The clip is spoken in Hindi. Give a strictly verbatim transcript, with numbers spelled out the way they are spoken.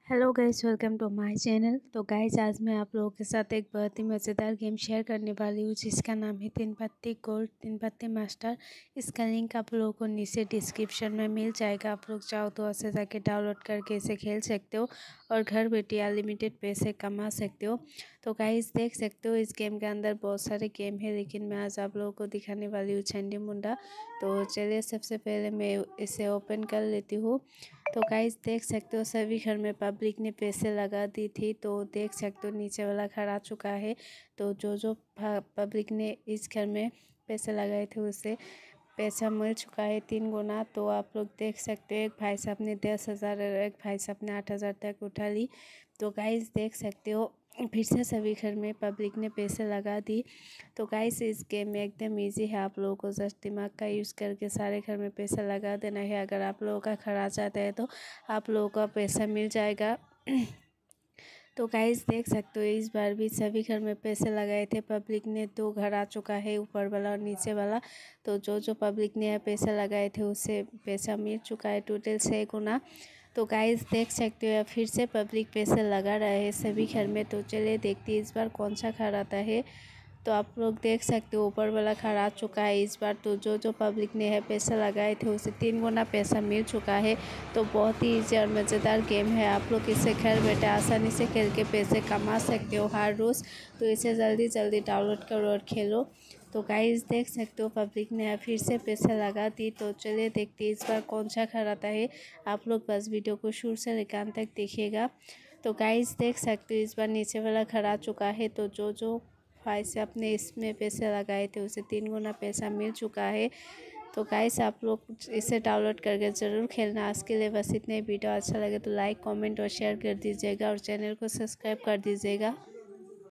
Hello guys, welcome to my channel. तो गाइस, आज मैं आप लोगों के साथ एक बहुत ही मज़ेदार गेम शेयर करने वाली हूँ जिसका नाम है तीन पत्ती गोल्ड तीन पत्ती मास्टर। इसका लिंक आप लोगों को नीचे डिस्क्रिप्शन में मिल जाएगा। आप लोग चाहो तो ऐसे जाके डाउनलोड करके इसे खेल सकते हो और घर बैठे अनलिमिटेड पैसे कमा सकते हो। तो गाइस, देख सकते हो इस गेम के अंदर बहुत सारे गेम है, लेकिन मैं आज आप लोगों को दिखाने वाली हूँ चंडी मुंडा। तो चलिए, सबसे पहले मैं इसे ओपन कर लेती हूँ। तो गाइस, देख सकते हो सभी घर में पब्लिक ने पैसे लगा दी थी। तो देख सकते हो नीचे वाला घर आ चुका है। तो जो जो पब्लिक ने इस घर में पैसे लगाए थे उसे पैसा मिल चुका है तीन गुना। तो आप लोग देख सकते हो एक भाई साहब ने दस हज़ार और एक भाई साहब ने आठ हज़ार तक उठा ली। तो गाइस, देख सकते हो फिर से सभी घर में पब्लिक ने पैसे लगा दी। तो गाइस, इस गेम में एकदम इजी है। आप लोगों को जस्ट दिमाग का यूज़ करके सारे घर में पैसा लगा देना है। अगर आप लोगों का घर आ जाता है तो आप लोगों का पैसा मिल जाएगा। तो गाइस, देख सकते हो इस बार भी सभी घर में पैसे लगाए थे पब्लिक ने। दो घर आ चुका है, ऊपर वाला और नीचे वाला। तो जो जो पब्लिक ने पैसे लगाए थे उससे पैसा मिल चुका है टोटल छः गुना। तो गाइस, देख सकते हो फिर से पब्लिक पैसे लगा रहे हैं सभी घर में। तो चलिए देखते हैं इस बार कौन सा घर आता है। तो आप लोग देख सकते हो ऊपर वाला घर आ चुका है इस बार। तो जो जो पब्लिक ने है पैसा लगाए थे उसे तीन गुना पैसा मिल चुका है। तो बहुत ही ईजी और मज़ेदार गेम है। आप लोग इसे घर बैठे आसानी से खेल के पैसे कमा सकते हो हर रोज़। तो इसे जल्दी जल्दी डाउनलोड करो और खेलो। तो गाइस, देख सकते हो पब्लिक ने फिर से पैसे लगा दी। तो चलिए देखते हैं इस बार कौन सा घर आता है। आप लोग बस वीडियो को शुरू से लेकर अंत तक देखिएगा। तो गाइस, देख सकते हो इस बार नीचे वाला घर आ चुका है। तो जो जो भाई से अपने इसमें पैसे लगाए थे उसे तीन गुना पैसा मिल चुका है। तो गाइस, आप लोग इसे डाउनलोड करके ज़रूर खेलना। आज के लिए बस इतने। वीडियो अच्छा लगे तो लाइक कमेंट और शेयर कर दीजिएगा और चैनल को सब्सक्राइब कर दीजिएगा।